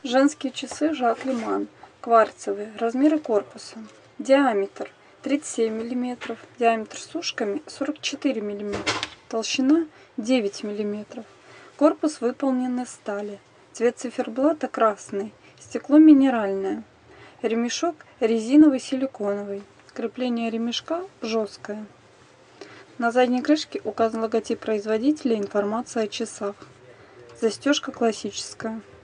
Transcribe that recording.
Женские часы Жак Лиман. Кварцевые. Размеры корпуса. Диаметр 37 мм. Диаметр с ушками 44 мм. Толщина 9 мм. Корпус выполнен из стали. Цвет циферблата красный. Стекло минеральное. Ремешок резиновый силиконовый. Крепление ремешка жесткое. На задней крышке указан логотип производителя и информация о часах. Застежка классическая.